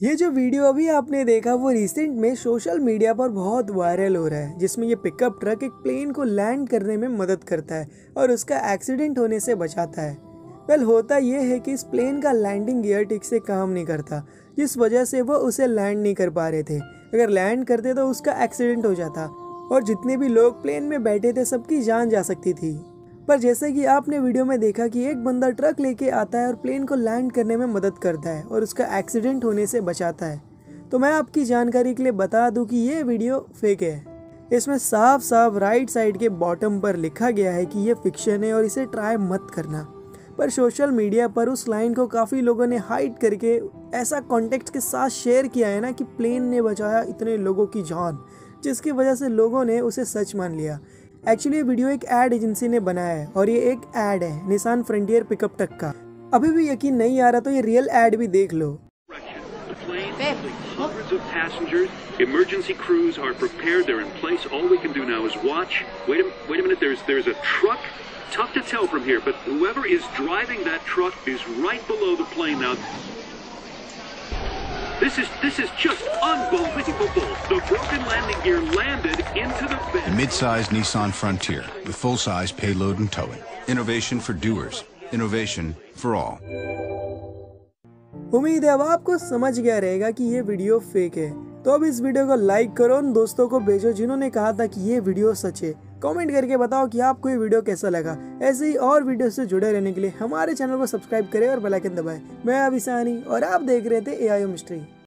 ये जो वीडियो अभी आपने देखा वो रिसेंट में सोशल मीडिया पर बहुत वायरल हो रहा है, जिसमें ये पिकअप ट्रक एक प्लेन को लैंड करने में मदद करता है और उसका एक्सीडेंट होने से बचाता है। होता ये है कि इस प्लेन का लैंडिंग गियर ठीक से काम नहीं करता, जिस वजह से वो उसे लैंड नहीं कर पा रहे थे। अगर लैंड करते तो उसका एक्सीडेंट हो जाता और जितने भी लोग प्लेन में बैठे थे सबकी जान जा सकती थी। पर जैसे कि आपने वीडियो में देखा कि एक बंदा ट्रक लेके आता है और प्लेन को लैंड करने में मदद करता है और उसका एक्सीडेंट होने से बचाता है। तो मैं आपकी जानकारी के लिए बता दूं कि ये वीडियो फेक है। इसमें साफ साफ राइट साइड के बॉटम पर लिखा गया है कि ये फिक्शन है और इसे ट्राई मत करना। पर सोशल मीडिया पर उस लाइन को काफ़ी लोगों ने हाइड करके ऐसा कॉन्टेक्स्ट के साथ शेयर किया है ना कि प्लेन ने बचाया इतने लोगों की जान, जिसकी वजह से लोगों ने उसे सच मान लिया। एक्चुअली ये वीडियो एक एड एजेंसी ने बनाया है और ये एक एड है निसान फ्रंटियर पिकअप ट्रक का। अभी भी यकीन नहीं आ रहा तो ये रियल एड भी देख लो। Hundreds of passengers, emergency crews are prepared. They're in place. All we can do now is watch. Wait a minute. There's a truck. Tough to tell from here, but whoever is driving that truck is right below the plane now. This is just unbelievable. The broken landing gear landed into the bed. The mid-size Nissan Frontier with full-size payload and towing. Innovation for doers. Innovation for all. उम्मीद है अब आपको समझ गया रहेगा कि ये video fake है। तो अब इस वीडियो को लाइक करो, उन दोस्तों को भेजो जिन्होंने कहा था कि ये वीडियो सच है। कमेंट करके बताओ कि आपको ये वीडियो कैसा लगा। ऐसे ही और वीडियो से जुड़े रहने के लिए हमारे चैनल को सब्सक्राइब करें और बेल आइकन दबाएं। मैं अभिसानी और आप देख रहे थे AIO मिस्ट्री।